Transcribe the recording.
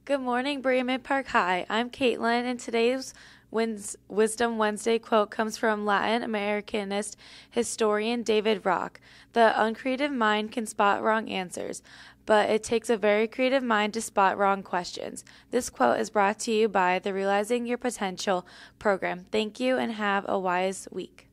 Good morning, Berea-Midpark High. I'm Caitlin, and today's Wisdom Wednesday quote comes from Latin Americanist historian David Rock. The uncreative mind can spot wrong answers, but it takes a very creative mind to spot wrong questions. This quote is brought to you by the Realizing Your Potential program. Thank you, and have a wise week.